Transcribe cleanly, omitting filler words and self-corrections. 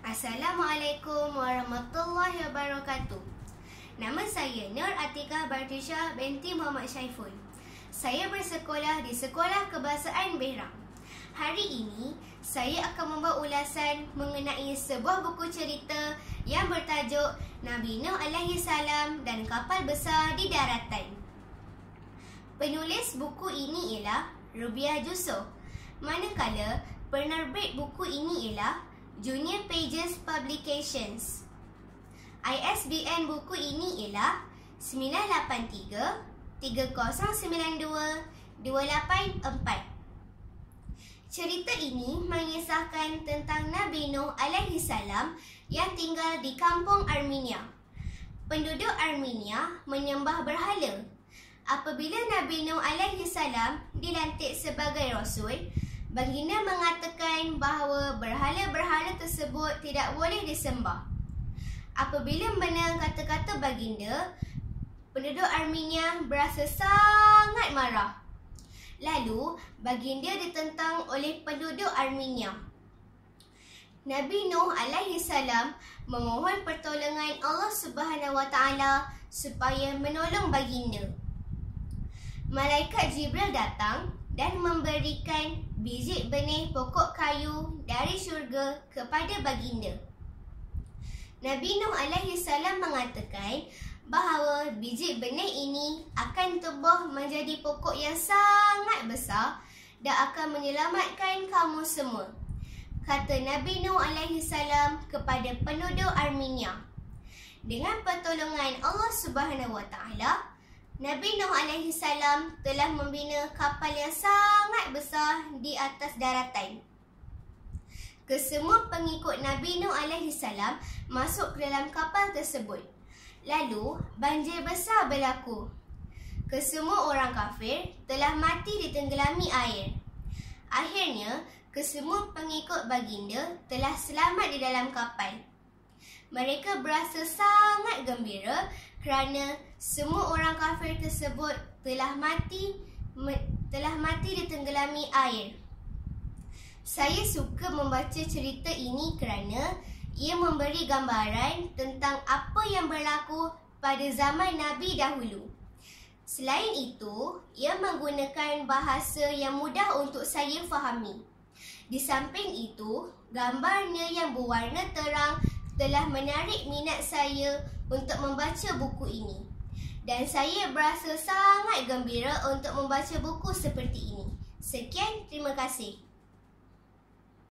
Assalamualaikum warahmatullahi wabarakatuh. Nama saya Nur Atikah Bartisha binti Muhammad Syaiful. Saya bersekolah di Sekolah Kebahasaan Behram. Hari ini, saya akan membawa ulasan mengenai sebuah buku cerita yang bertajuk Nabi Nuh alaihi salam dan kapal besar di daratan. Penulis buku ini ialah Rubiah Jusuf, manakala penerbit buku ini ialah Junior Pages Publications. ISBN buku ini ialah 983-3092-284. Cerita ini mengisahkan tentang Nabi Nuh alaihi salam yang tinggal di kampung Armenia. Penduduk Armenia menyembah berhala. Apabila Nabi Nuh alaihi salam dilantik sebagai rasul, baginda mengatakan bahawa berhala-berhala tersebut tidak boleh disembah. Apabila mendengar kata-kata baginda, penduduk Armenia berasa sangat marah. Lalu, baginda ditentang oleh penduduk Armenia. Nabi Nuh alaihi salam memohon pertolongan Allah Subhanahu wa taala supaya menolong baginda. Malaikat Jibril datang dan memberikan biji benih pokok kayu dari syurga kepada baginda. Nabi Nuh alaihi salam mengatakan bahawa biji benih ini akan tumbuh menjadi pokok yang sangat besar dan akan menyelamatkan kamu semua, kata Nabi Nuh alaihi salam kepada penduduk Armenia. Dengan pertolongan Allah Subhanahu wa taala, Nabi Nuh alaihi salam telah membina kapal yang sangat besar di atas daratan. Kesemua pengikut Nabi Nuh alaihi salam masuk ke dalam kapal tersebut. Lalu, banjir besar berlaku. Kesemua orang kafir telah mati ditenggelami air. Akhirnya, kesemua pengikut baginda telah selamat di dalam kapal. Mereka berasa sangat gembira kerana semua orang kafir tersebut telah mati ditenggelami air. Saya suka membaca cerita ini kerana ia memberi gambaran tentang apa yang berlaku pada zaman Nabi dahulu. Selain itu, ia menggunakan bahasa yang mudah untuk saya fahami. Di samping itu, gambarnya yang berwarna terang telah menarik minat saya untuk membaca buku ini. Dan saya berasa sangat gembira untuk membaca buku seperti ini. Sekian, terima kasih.